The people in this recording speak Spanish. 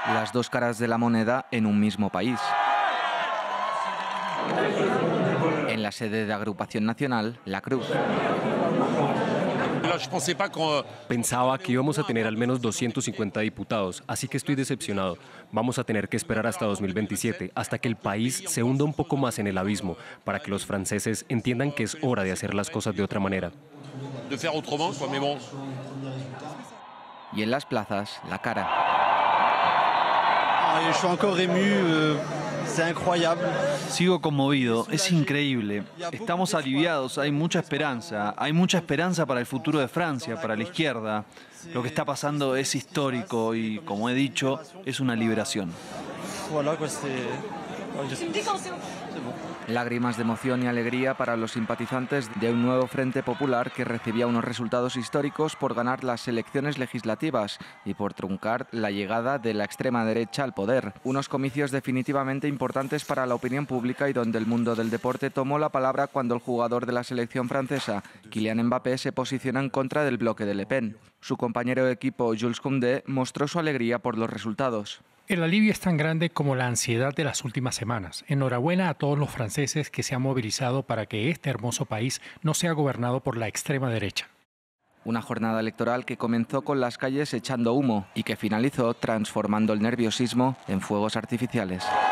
Las dos caras de la moneda en un mismo país. En la sede de Agrupación Nacional, La Cruz. Pensaba que íbamos a tener al menos 250 diputados, así que estoy decepcionado. Vamos a tener que esperar hasta 2027, hasta que el país se hunda un poco más en el abismo, para que los franceses entiendan que es hora de hacer las cosas de otra manera. Y en las plazas, la cara. Sigo conmovido, es increíble. Estamos aliviados, hay mucha esperanza para el futuro de Francia, para la izquierda. Lo que está pasando es histórico y, como he dicho, es una liberación. Lágrimas de emoción y alegría para los simpatizantes de un nuevo Frente Popular que recibía unos resultados históricos por ganar las elecciones legislativas y por truncar la llegada de la extrema derecha al poder. Unos comicios definitivamente importantes para la opinión pública y donde el mundo del deporte tomó la palabra cuando el jugador de la selección francesa, Kylian Mbappé, se posiciona en contra del bloque de Le Pen. Su compañero de equipo, Jules Koundé, mostró su alegría por los resultados. El alivio es tan grande como la ansiedad de las últimas semanas. Enhorabuena a todos los franceses que se han movilizado para que este hermoso país no sea gobernado por la extrema derecha. Una jornada electoral que comenzó con las calles echando humo y que finalizó transformando el nerviosismo en fuegos artificiales.